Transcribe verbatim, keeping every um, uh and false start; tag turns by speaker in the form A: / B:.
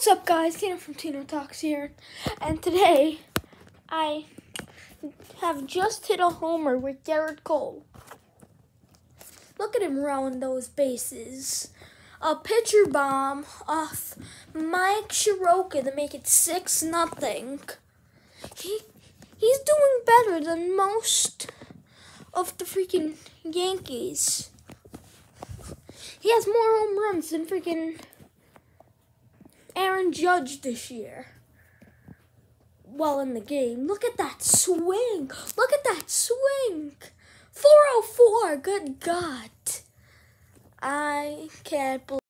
A: What's up, guys? Tina from Tina Talks here, and today I have just hit a homer with Gerit Cole. Look at him round those bases. A pitcher bomb off Mike Shiroka to make it six nothing. He he's doing better than most of the freaking Yankees. He has more home runs than freaking Aaron Judge this year. Well, in the game. Look at that swing. Look at that swing. four oh four. Good God. I can't believe